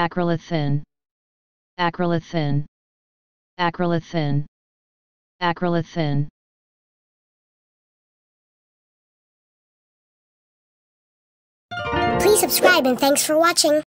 acrolithan, acrolithan, acrolithan, acrolithan. Please subscribe and thanks for watching.